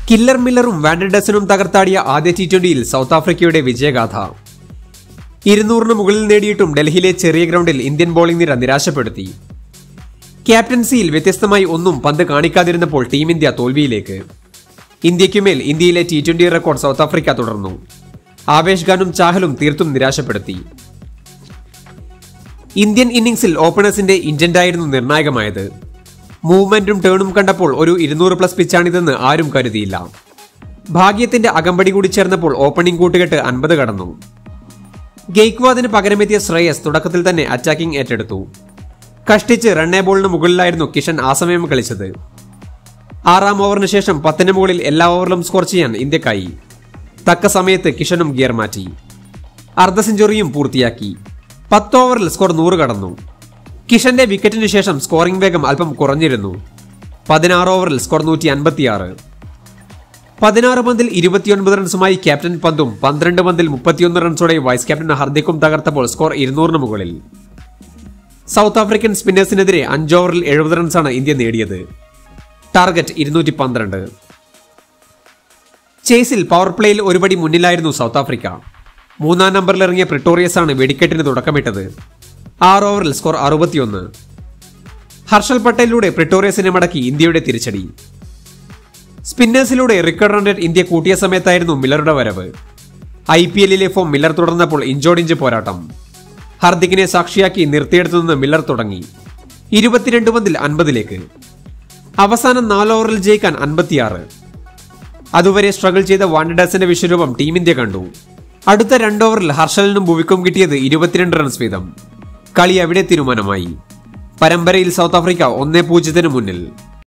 Killer മില്ലറും വാൻഡർഡസനും തകർത്താടിയ ആദ്യ T20യിൽ south ആഫ്രിക്കയുടെ വിജയഗാഥ. 200-ന് മുകളിൽ നേടിയിട്ടും ഡൽഹിയിലെ ചെറിയ ഗ്രൗണ്ടിൽ ഇന്ത്യൻ ബോളിംഗ് നിര നിരാശപ്പെടുത്തി. ക്യാപ്റ്റൻസിയിൽ വ്യത്യസ്തമായി ഒന്നും പന്ത് കാണിക്കാതിരുന്നപ്പോൾ ടീം ഇന്ത്യ തോൽവിയിലേക്ക്. ഇന്ത്യയ്ക്കുമേൽ ഇന്ത്യയിലെ T20 റെക്കോർഡ് സൗത്ത് ആഫ്രിക്ക തുടർന്നു. ആവേശ് ഖാനും ചാഹലും തീർത്തും നിരാശപ്പെടുത്തി. ഇന്ത്യൻ ഇന്നിംഗ്സിൽ ഓപ്പണേഴ്സിന്റെ ഇന്റന്റായിരുന്നു നിർണായകമായത്. മൂവ്മെന്റും ടേണും കണ്ടപ്പോൾ ഒരു 200+ പിച്ചാണിതെന്ന് ആരും കരുതിയില്ല. ഭാഗ്യത്തിന്റെ അകമ്പടി കൂടി ചേർന്നപ്പോൾ ഓപ്പണിംഗ് കൂട്ടുകെട്ട് 50 കടന്നു. ഗെയ്ക്വാദിന് പകരമെത്തിയ ശ്രേയസ് തുടക്കത്തിൽ തന്നെ അറ്റാക്കിംഗ് ഏറ്റെടുത്തു. കഷ്ടിച്ച് റണ്ണേ ബോളിന് മുകളിലായിരുന്നു കിഷൻ ആ സമയം കളിച്ചത്. 6-ാം ഓവറിന് ശേഷം 10-ന് മുകളിൽ എല്ലാ ഓവറിലും സ്കോർ ചെയ്യാൻ ഇന്ത്യക്കായി. തക്ക സമയത്ത് കിഷനും ഗിയർ മാറ്റി. അർദ്ധ സെഞ്ചുറിയും പൂർത്തിയാക്കി. 10 ഓവറിൽ സ്കോർ 100 കടന്നു. കിഷന്റെ വിക്കറ്റിന് ശേഷം സ്കോറിംഗ് വേഗം അല്പം കുറഞ്ഞിരുന്നു. 16 ഓവറിൽ സ്കോർ 156. 16 പന്തിൽ 29 റൺസുമായി ക്യാപ്റ്റൻ പന്തും 12 പന്തിൽ 31 റൺസോടെ വൈസ് ക്യാപ്റ്റൻ ഹർദിക്കും തകർത്തപ്പോൾ സ്കോർ 200-ന് മുകളിൽ. സൗത്ത് ആഫ്രിക്കൻ സ്പിന്നേഴ്സിനെതിരെ 5 ഓവറിൽ 70 റൺസാണ് ഇന്ത്യ നേടിയത്. ടാർഗറ്റ് 212. ചേസിൽ പവർ പ്ലേയിൽ ഒരുപടി മുന്നിലായിരുന്നു സൗത്ത് ആഫ്രിക്ക. 3-ാം നമ്പറിൽ ഇറങ്ങിയ പ്രിട്ടോറിയസ് ആണ് വെടിക്കെട്ടിന് തുടക്കമിട്ടത്. 6 ഓവറിൽ സ്കോർ 61. ഹർഷൽ പട്ടേലിലൂടെ പ്രിട്ടോറിയസിനെ മടക്കി ഇന്ത്യയുടെ തിരിച്ചടി. സ്പിന്നേഴ്സിലൂടെ റിക്കർഡ് റൺ റേറ്റ് ഇന്ത്യ കൂട്ടിയ സമയത്തായിരുന്നു മില്ലറുടെ വരവ്. IPL-ലെ ഫോം മില്ലർ തുടർന്നപ്പോൾ ഇഞ്ചോടിഞ്ച് പോരാട്ടം. ഹർദിക്കിനെ സാക്ഷിയാക്കി നിർത്തിയെടുത്തുനിന്ന് മില്ലർ തുടങ്ങി. 22 പന്തിൽ 50-ലേക്ക്. അവസാനം 4 ഓവറിൽ ജയിക്കാൻ 56. അതുവരെ സ്ട്രഗിൾ ചെയ്ത വാൻഡർഡസന്റെ വിശ്വരൂപം ടീം ഇന്ത്യ കണ്ടു. അടുത്ത 2 ഓവറിൽ ഹർഷലിനും ഭുവിക്കും കിട്ടിയത് 22 റൺസ് വീതം. കളി അവിടെ തീരുമാനമായി. പരമ്പരയിൽ സൗത്ത് ആഫ്രിക്ക 1-0 മുന്നിൽ.